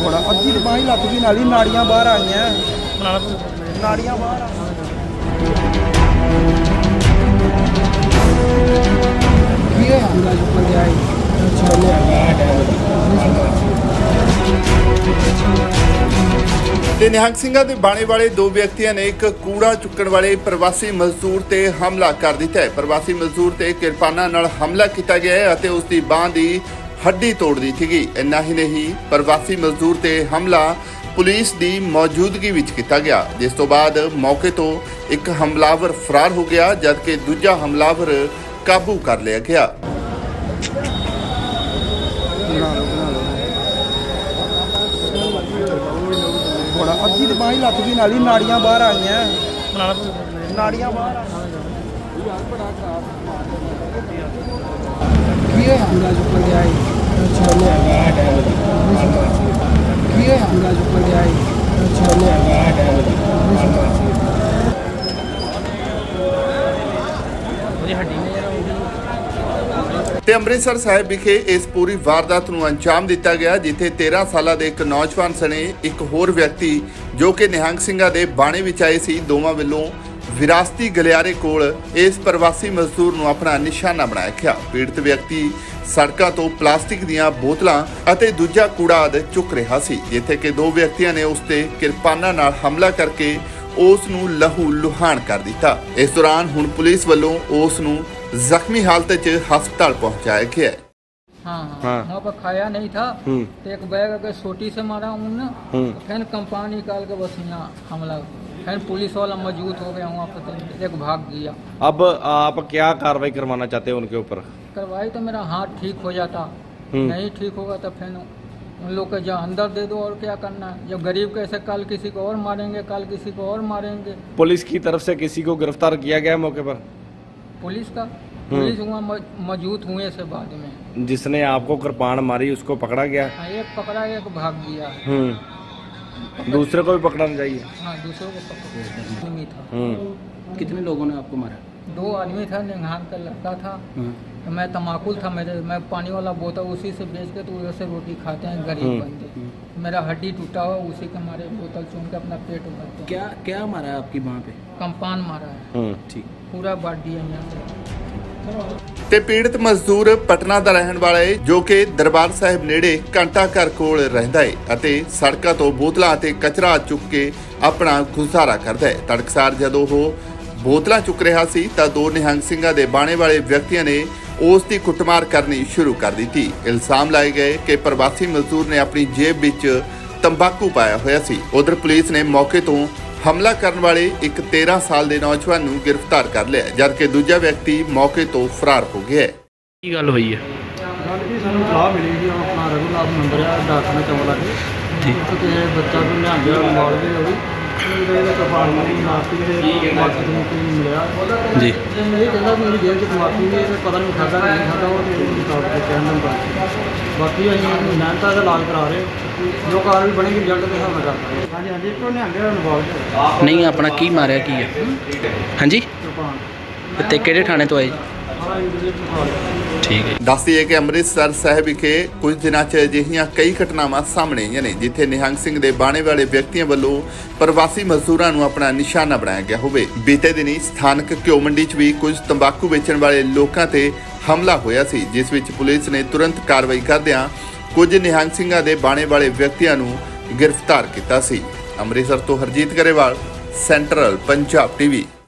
थोड़ा अद्धी बाही लग गई नाली नाड़ियां बाहर आई हैं नाड़ियां बाहर ਤੇ ਨਿਹੰਗ ਸਿੰਘਾਂ ਦੇ ਬਾਣੇ ਵਾਲੇ ਦੋ ਵਿਅਕਤੀਆਂ ਨੇ ਇੱਕ ਕੂੜਾ ਚੁੱਕਣ ਵਾਲੇ ਪ੍ਰਵਾਸੀ ਮਜ਼ਦੂਰ ਤੇ ਹਮਲਾ ਕਰ ਦਿੱਤਾ ਹੈ। ਪ੍ਰਵਾਸੀ ਮਜ਼ਦੂਰ ਤੇ ਕਿਰਪਾਨਾਂ ਨਾਲ ਹਮਲਾ ਕੀਤਾ ਗਿਆ ਹੈ ਅਤੇ ਉਸ ਦੀ ਬਾਂਹ ਦੀ ਹੱਡੀ ਤੋੜ ਦਿੱਤੀ ਗਈ। ਇੰਨਾ ਹੀ ਨਹੀਂ, ਪ੍ਰਵਾਸੀ ਮਜ਼ਦੂਰ ਤੇ ਹਮਲਾ ਪੁਲਿਸ ਦੀ ਮੌਜੂਦਗੀ ਵਿੱਚ ਕੀਤਾ ਗਿਆ, ਜਿਸ ਤੋਂ ਬਾਅਦ ਮੌਕੇ ਤੋਂ ਇੱਕ ਹਮਲਾਵਰ ਫਰਾਰ ਹੋ ਗਿਆ ਜਦਕਿ ਦੂਜਾ ਹਮਲਾਵਰ ਕਾਬੂ ਕਰ ਲਿਆ ਗਿਆ। थोड़ा अद्धी बाही लग गई नाली नाड़ियां बाहर आई हैं नाड़ियां बाहर ਤੇ ਅੰਮ੍ਰਿਤਸਰ ਸਾਹਿਬ ਵਿਖੇ ਇਸ ਪੂਰੀ ਵਾਰਦਾਤ ਨੂੰ ਅੰਜਾਮ ਦਿੱਤਾ ਗਿਆ, ਜਿੱਥੇ 13 ਸਾਲਾਂ ਦੇ ਇੱਕ ਨੌਜਵਾਨ ਸਣੇ ਇੱਕ ਹੋਰ ਵਿਅਕਤੀ ਜੋ ਕਿ ਨਿਹੰਗ ਸਿੰਘਾਂ ਦੇ ਬਾਣੇ ਵਿੱਚ ਆਏ ਸੀ, ਦੋਵਾਂ ਵੱਲੋਂ ਵਿਰਾਸਤੀ ਗਲਿਆਰੇ ਕੋਲ ਇਸ ਪ੍ਰਵਾਸੀ ਮਜ਼ਦੂਰ ਨੂੰ ਆਪਣਾ ਨਿਸ਼ਾਨਾ ਬਣਾਇਆ ਗਿਆ। ਪੀੜਤ ਵਿਅਕਤੀ ਸੜਕਾਂ ਤੋਂ ਪਲਾਸਟਿਕ ਦੀਆਂ ਬੋਤਲਾਂ ਅਤੇ ਦੂਜਾ ਕੂੜਾ ਆਦਿ ਚੁੱਕ ਰਿਹਾ ਸੀ, ਜਿੱਥੇ ਕਿ ਦੋ ਵਿਅਕਤੀਆਂ ਨੇ ਉਸ ਤੇ ਕਿਰਪਾਨਾਂ ਨਾਲ ਹਮਲਾ ਕਰਕੇ ਉਸ ਨੂੰ ਲਹੂ ਲੁਹਾਨ ਕਰ ਦਿੱਤਾ। ਇਸ ਦੌਰਾਨ ਹੁਣ ਪੁਲਿਸ ਵੱਲੋਂ ਉਸ ਨੂੰ जख्मी हालत च हस्पताल पहुंचाया गया है। हाँ वहाँ पर खाया नहीं था तो एक बैग अगर सोटी से मारा उन्होंने, फिर कंपाउंड निकाल के बस यहाँ हमला, फिर पुलिस वाला मौजूद हो गया वहाँ पर, एक भाग गया। अब आप क्या कार्रवाई करवाना चाहते हैं उनके ऊपर? कार्रवाई तो मेरा हाथ ठीक हो जाता, नहीं ठीक होगा तो फिर उन लोग को जो अंदर दे दो, और क्या करना है। जब गरीब कैसे कल किसी को और मारेंगे, कल किसी को और मारेंगे। पुलिस की तरफ से किसी को गिरफ्तार किया गया मौके पर? पुलिस वहाँ मौजूद हुए से बाद में। जिसने आपको कृपाण मारी उसको पकड़ा गया? हाँ, एक पकड़ा, एक भाग गया। दूसरे को भी पकड़ना चाहिए। हाँ, दूसरे को पकड़ा था। कितने लोगों ने आपको मारा? 2 आदमी था, निहंग का लड़का था, तो मैं तमाकुल था, मैं पानी वाला बोतल उसी से बेच के तो उधर से रोटी खाते हैं गरीब बंदे। मेरा हड्डी टूटा हुआ, उसी के मारे बोतल चूम के अपना पेट भरते। क्या क्या मारा है आपकी बांह पे? कंपाउंड मारा है, ठीक, पूरा बांट दिया यहाँ ਤੇ ਪੀੜਤ ਮਜ਼ਦੂਰ ਪਟਨਾ ਦਾ ਰਹਿਣ ਵਾਲਾ ਹੈ, ਜੋ ਕਿ ਦਰਬਾਰ ਸਾਹਿਬ ਨੇੜੇ ਘੰਟਾ ਘਰ ਕੋਲ ਰਹਿੰਦਾ ਹੈ ਅਤੇ ਸੜਕਾਂ ਤੋਂ ਬੋਤਲਾਂ ਅਤੇ ਕਚਰਾ ਚੁੱਕ ਕੇ ਆਪਣਾ ਗੁਜ਼ਾਰਾ ਕਰਦਾ ਹੈ। ਤੜਕਸਾਰ ਜਦੋਂ ਉਹ ਬੋਤਲਾਂ ਚੁੱਕ ਰਿਹਾ ਸੀ ਤਾਂ ਦੋ ਨਿਹੰਗ ਸਿੰਘਾਂ ਦੇ ਬਾਣੇ ਵਾਲੇ ਵਿਅਕਤੀਆਂ ਨੇ ਉਸ ਦੀ ਕੁੱਟਮਾਰ ਕਰਨੀ ਸ਼ੁਰੂ ਕਰ ਦਿੱਤੀ। ਇਲਜ਼ਾਮ ਲਾਏ ਗਏ ਕਿ ਪ੍ਰਵਾਸੀ ਮਜ਼ਦੂਰ ਨੇ ਆਪਣੀ ਜੇਬ ਵਿੱਚ ਤੰਬਾਕੂ ਪਾਇਆ ਹੋਇਆ ਸੀ। ਉਧਰ ਪੁਲਿਸ ਨੇ ਮੌਕੇ ਤੋਂ हमला करने वाले एक 13 साल के नौजवान ਨੂੰ गिरफ्तार कर लिया, जबकि दूजा व्यक्ति मौके तो फरार हो गया है। की गल हुई है? गल जी सानू सलाह मिली जी, अपना रघुनाथ नंबर है डाकना चमला के, ठीक है, कि बच्चा को लिया मार के होगी कपाल मारती मिलया जी, ये कहता मेरी जेब च तंबाकू भी पता नहीं खादा नहीं खादा, और कहने बाकी अं मेहनत का इलाज करा रहे, जो कार भी बनेगी रिजल्ट के हिसाब से करते हैं। हाँ जी, हाँ जी, तो निहंग नहीं अपना की मारिया की है? हाँ जी, ते किहड़े थाने तो आए? ठीक है। दस दईए कि ਅੰਮ੍ਰਿਤਸਰ ਸਾਹਿਬ ਵਿਖੇ ਕੁਝ ਦਿਨਾਂ 'ਚ ਅਜਿਹੀਆਂ ਕਈ ਘਟਨਾਵਾਂ ਸਾਹਮਣੇ ਆਈਆਂ ਨੇ ਜਿੱਥੇ ਨਿਹੰਗ ਸਿੰਘ ਦੇ ਬਾਣੇ ਵਾਲੇ ਵਿਅਕਤੀਆਂ ਵੱਲੋਂ ਪ੍ਰਵਾਸੀ ਮਜ਼ਦੂਰਾਂ ਨੂੰ ਆਪਣਾ ਨਿਸ਼ਾਨਾ ਬਣਾਇਆ ਗਿਆ ਹੋਵੇ। ਬੀਤੇ ਦਿਨੀ ਸਥਾਨਕ ਘਿਓ ਮੰਡੀ 'ਚ ਵੀ ਕੁਝ ਤੰਬਾਕੂ ਵੇਚਣ ਵਾਲੇ ਲੋਕਾਂ ਤੇ ਹਮਲਾ ਹੋਇਆ ਸੀ, ਜਿਸ ਵਿੱਚ ਪੁਲਿਸ ਨੇ ਤੁਰੰਤ ਕਾਰਵਾਈ ਕਰਦਿਆਂ ਕੁਝ ਨਿਹੰਗ ਸਿੰਘਾਂ ਦੇ ਬਾਣੇ ਵਾਲੇ ਵਿਅਕਤੀਆਂ ਨੂੰ गिरफ्तार किया। ਅੰਮ੍ਰਿਤਸਰ ਤੋਂ ਹਰਜੀਤ ਗਰੇਵਾਲ, ਸੈਂਟਰਲ ਪੰਜਾਬ ਟੀਵੀ।